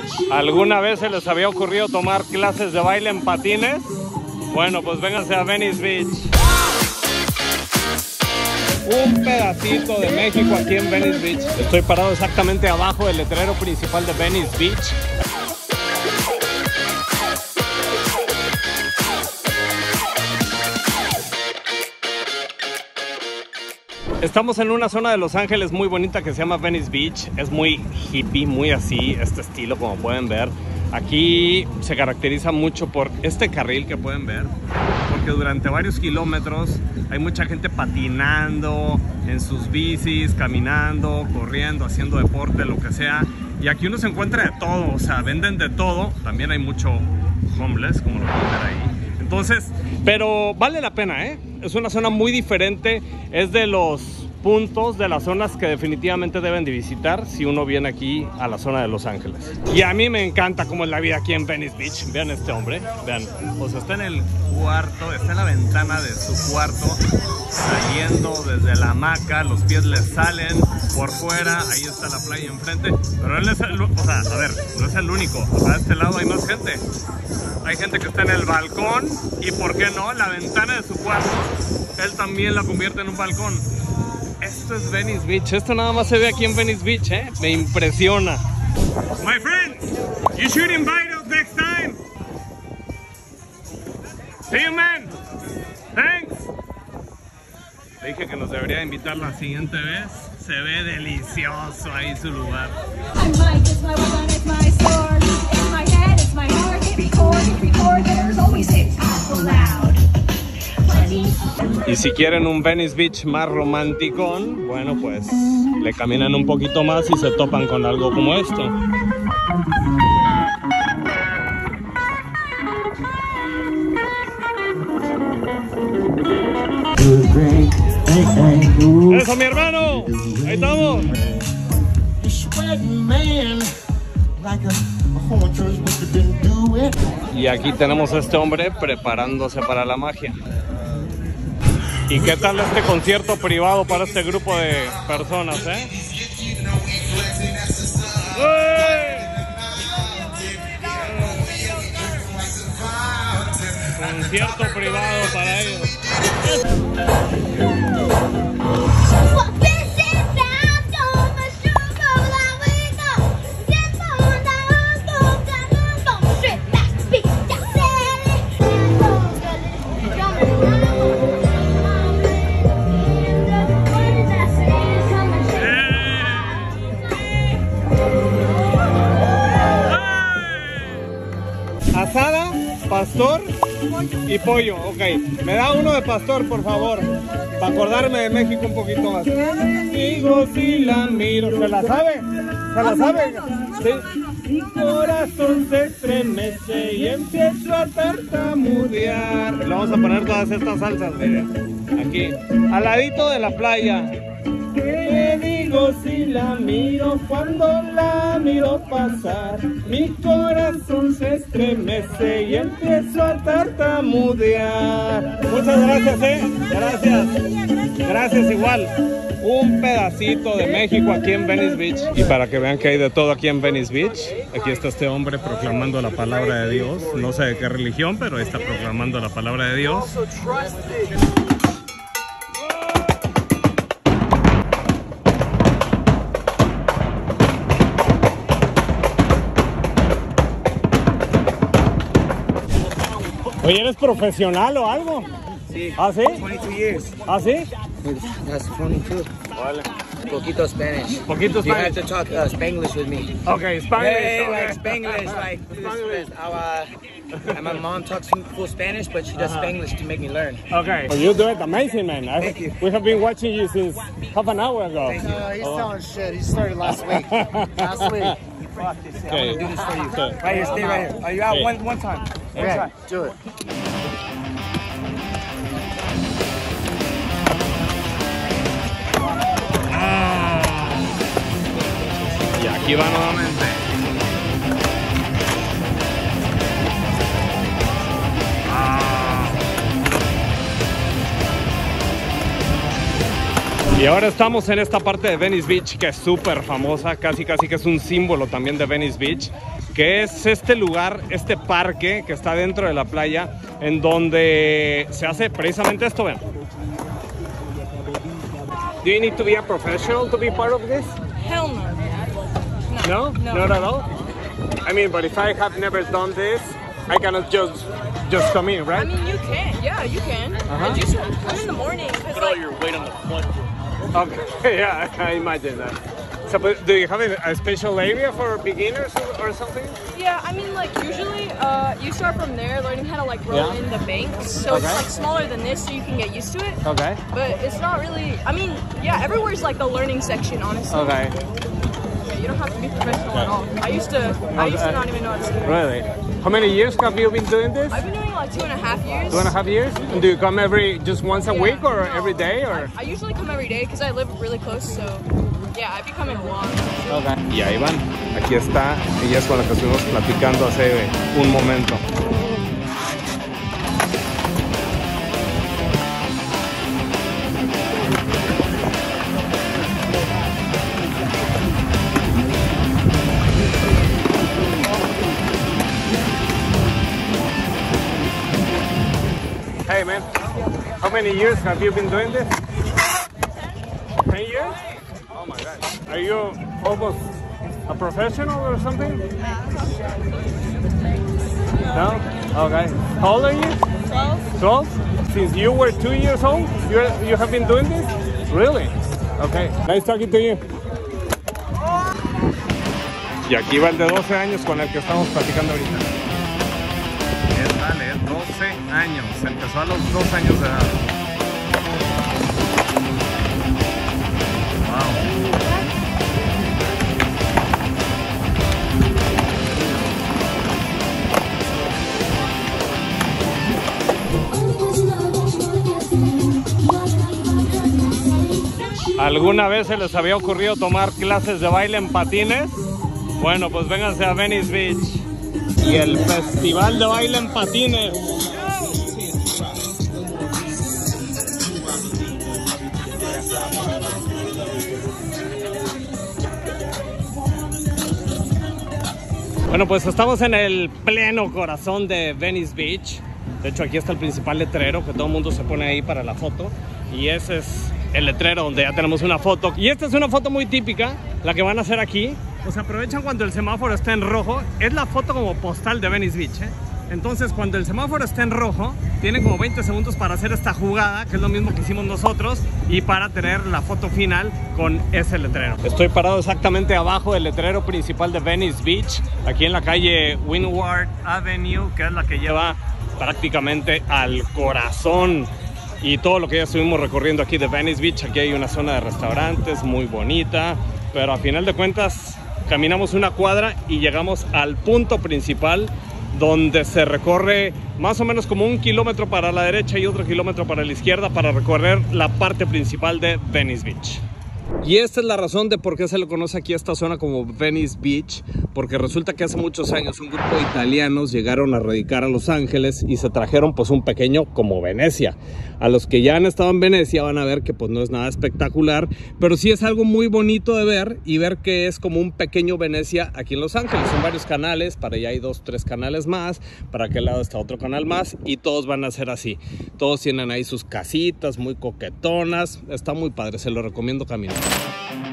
¿Alguna vez se les había ocurrido tomar clases de baile en patines? Bueno, pues vénganse a Venice Beach. Un pedacito de México aquí en Venice Beach. Estoy parado exactamente abajo del letrero principal de Venice Beach. Estamos en una zona de Los Ángeles muy bonita que se llama Venice Beach. Es muy hippie, muy así, este estilo como pueden ver. Aquí se caracteriza mucho por este carril que pueden ver, porque durante varios kilómetros hay mucha gente patinando en sus bicis, caminando, corriendo, haciendo deporte, lo que sea. Y aquí uno se encuentra de todo, o sea, venden de todo. También hay mucho homeless, como lo pueden ver ahí. Entonces, pero vale la pena, ¿eh? Es una zona muy diferente, es de los puntos, de las zonas que definitivamente deben de visitar si uno viene aquí a la zona de Los Ángeles. Y a mí me encanta cómo es la vida aquí en Venice Beach. Vean este hombre, vean, pues está en el cuarto, está en la ventana de su cuarto, saliendo desde la hamaca, los pies le salen por fuera, ahí está la playa enfrente, pero él es el, o sea, a ver, no es el único, a este lado hay más gente. Hay gente que está en el balcón y, ¿por qué no? La ventana de su cuarto, él también la convierte en un balcón. Esto es Venice Beach. Esto nada más se ve aquí en Venice Beach, ¿eh? Me impresiona. My friend, you should invite us next time. See you, man. Thanks. Le dije que nos debería invitar la siguiente vez. Se ve delicioso ahí su lugar. Y si quieren un Venice Beach más romanticón, bueno, pues le caminan un poquito más y se topan con algo como esto. ¡Eso, mi hermano! ¡Ahí estamos! Y aquí tenemos a este hombre preparándose para la magia. ¿Y qué tal este concierto privado para este grupo de personas, eh? Concierto privado para ellos. Asada, pastor y pollo, ok. Me da uno de pastor, por favor, para acordarme de México un poquito más. Digo si la miro, ¿se la sabe? ¿Se la sabe? Sí. Mi corazón se estremece y empiezo a tartamudear. Le vamos a poner todas estas salsas, miren. Aquí, al ladito de la playa. ¿Qué digo si la miro cuando la miro pasar? Mi corazón se estremece y empiezo a tartamudear. Muchas gracias, gracias. Gracias igual. Un pedacito de México aquí en Venice Beach. Y para que vean que hay de todo aquí en Venice Beach, aquí está este hombre proclamando la palabra de Dios. No sé de qué religión, pero está proclamando la palabra de Dios. Oye, ¿eres profesional o algo? Sí. ¿Ah, sí? 22 years. ¿Ah, sí? That's 22. Vale. Poquito Spanish. Poquito You Spanish. have to talk Spanglish with me. Okay, Spanish. Hey, Okay. like Spanglish, like Spanglish. And my mom talks full Spanish, but she does Spanglish to make me learn. Okay. Well, you do it amazing, man. Thank you. We have been watching you since half an hour ago. Thank you. He's telling shit. He started last week. Last week. Fuck this. I'm Okay. gonna do this for you. Okay. Right here, stay right here. Are you out Okay. one time? Okay, One time. do it. Y aquí va nuevamente. Y ahora estamos en esta parte de Venice Beach que es súper famosa, casi que es un símbolo también de Venice Beach. que es este lugar, este parque que está dentro de la playa, en donde se hace precisamente esto, ven. Do you need to be a professional to be part of this? Hell no. No? Not at all? I mean, but if I have never done this, I cannot just come in, right? I mean, you can. Yeah, you can. And you should come in the morning. Put all your weight on the front. Okay, yeah, I imagine that. So, but do you have a special area for beginners or something? Yeah, I mean, like, usually you start from there, learning how to, like, roll in the banks. So it's, like, smaller than this, so you can get used to it. Okay. But it's not really, I mean, yeah, everywhere's, like, the learning section, honestly. Okay. Yeah, you don't have to be professional at all. I used to not even know how to ski. Really? How many years have you been doing this? I've been doing it, like, 2.5 years. 2.5 years? And do you come just once a week or every day? Or? I usually come every day because I live really close, so yeah, I've been coming a lot. Okay. Y ahí van, aquí está, ella es con la que estuvimos platicando hace un momento. Hey man, how many years have you been doing this? 10 years? Oh my God. Are you almost a professional or something? No? Okay. How old are you? 12. 12? Since you were 2 years old, you have been doing this? Really? Okay. Nice talking to you. Y aquí va el de 12 años con el que estamos platicando ahorita. Dale, 12 años. Empezó a los 2 años de edad. ¿Alguna vez se les había ocurrido tomar clases de baile en patines? Bueno, pues vénganse a Venice Beach y el Festival de Baile en Patines. Bueno, pues estamos en el pleno corazón de Venice Beach. De hecho, aquí está el principal letrero que todo el mundo se pone ahí para la foto. Y ese es el letrero donde ya tenemos una foto. Y esta es una foto muy típica, la que van a hacer aquí. O sea, aprovechan cuando el semáforo está en rojo. Es la foto como postal de Venice Beach, ¿eh? Entonces, cuando el semáforo está en rojo, tienen como 20 segundos para hacer esta jugada, que es lo mismo que hicimos nosotros, y para tener la foto final con ese letrero. Estoy parado exactamente abajo del letrero principal de Venice Beach, aquí en la calle Windward Avenue, que es la que lleva prácticamente al corazón y todo lo que ya estuvimos recorriendo aquí de Venice Beach. Aquí hay una zona de restaurantes muy bonita, pero a final de cuentas caminamos una cuadra y llegamos al punto principal, donde se recorre más o menos como 1 kilómetro para la derecha y otro kilómetro para la izquierda para recorrer la parte principal de Venice Beach. Y esta es la razón de por qué se le conoce aquí a esta zona como Venice Beach, porque resulta que hace muchos años un grupo de italianos llegaron a radicar a Los Ángeles y se trajeron pues un pequeño como Venecia. A los que ya han estado en Venecia van a ver que pues no es nada espectacular, pero sí es algo muy bonito de ver, y ver que es como un pequeño Venecia aquí en Los Ángeles. Son varios canales, para allá hay 2, 3 canales más, para aquel lado está otro canal más, y todos van a ser así. Todos tienen ahí sus casitas muy coquetonas, está muy padre, se lo recomiendo caminar.